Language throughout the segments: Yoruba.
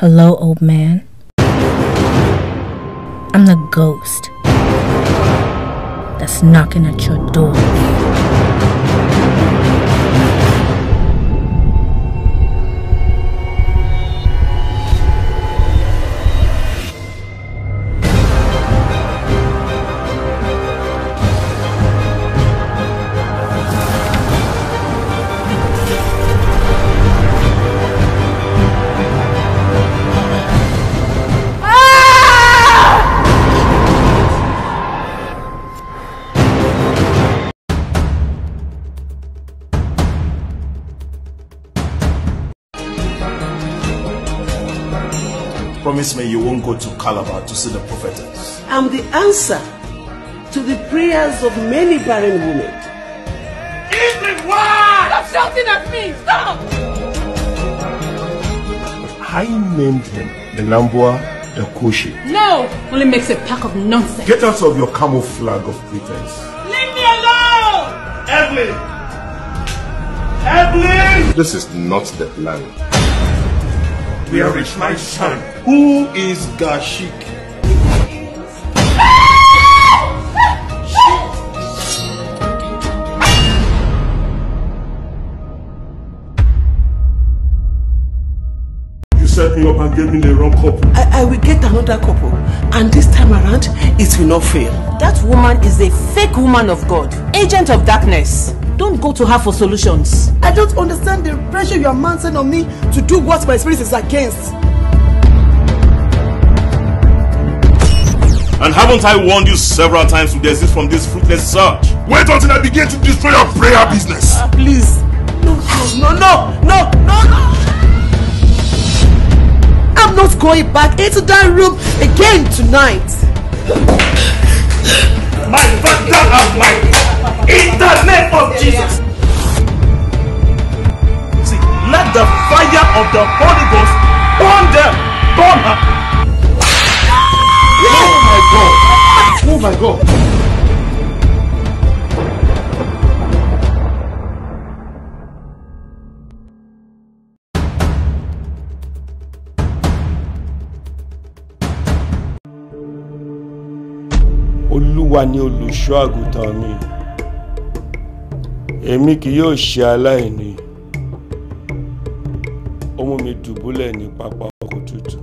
Hello, old man. I'm the ghost that's knocking at your door. Promise me you won't go to Calabar to see the prophetess. I'm the answer to the prayers of many barren women. Everyone! Stop shouting at me! Stop! I named him the Nambua, the Koshi. No! Only makes a pack of nonsense. Get out of your camouflage of pretense. Leave me alone! Evelyn! Evelyn! This is not the plan. Where is my son? Who is Gashik? You set me up and gave me the wrong couple. I will get another couple, and this time around, it will not fail. That woman is a fake woman of God, agent of darkness. Don't go to her for solutions. I don't understand the pressure you are mounting on me to do what my spirit is against. And haven't I warned you several times to desist from this fruitless search? Wait until I begin to destroy your prayer business. Please. No. I'm not going back into that room again tonight. My Father and my in the name of Jesus. See, let the fire of the Holy Ghost burn them. Burn her. Oh my God. Oh my God. Olúwa ni olùṣọ́ àgùntàn mi, èmi kì yóò ṣe aláìní. Ó mú mi dùbúlẹ̀ ní pápá oko tútù,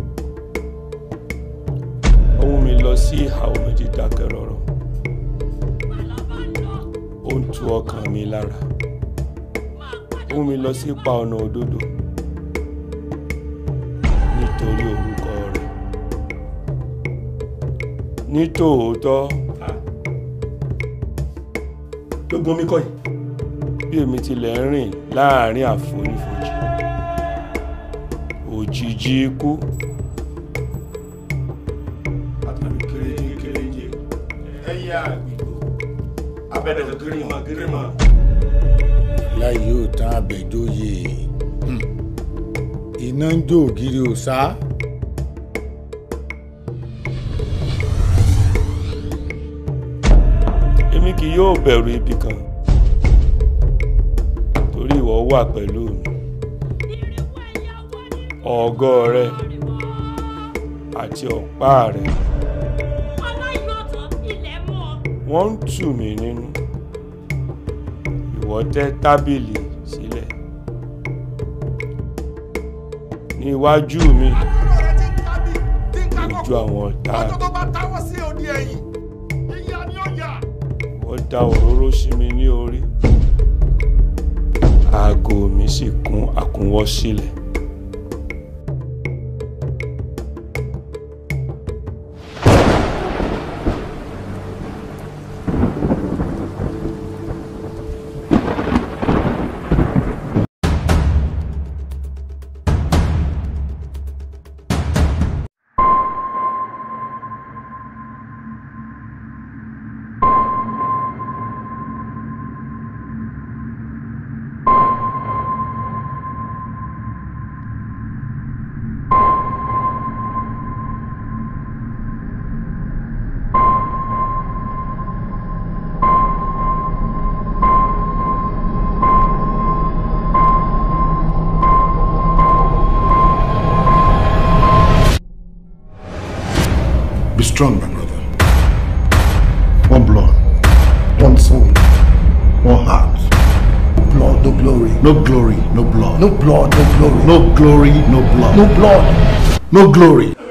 ó mú mi lọ sí ìhà omi dídákẹ́ rọ́rọ́, ó ń tu ọkàn mi lára, ó mú mi lọ sí ipa ọ̀nà òdodo nítorí orúkọ rẹ̀. Nítòótọ́ gbogbo mi kọ́ yìí bí èmi tilẹ̀ ń rìn láàrin àfonífojì òjìji ikú àtàrí kéréje ẹ̀yà àgbègbè abẹ́dẹ̀ gírímà. láì yóò tán Àbẹ̀jóyè iná ń jó ògiri òsá. Èmi kì yóò bẹ̀rù ibi kan torí ìwọ wà pẹ̀lú mi. Ọ̀gọ́ rẹ àti ọ̀pá rẹ wọ́n ń tù mí nínú. Ìwọ tẹ́ tábìlì sílẹ̀ ní iwájú mi lójú àwọn ọ̀tá mi. Ó dà òróró sí mi ní orí, aago mi sì kún àkúnwọ́ sílẹ̀. strong, my brother. One blood, one soul, one heart. Blood, no glory. No glory, no blood. No blood, no glory. No glory, no blood. No blood. No glory.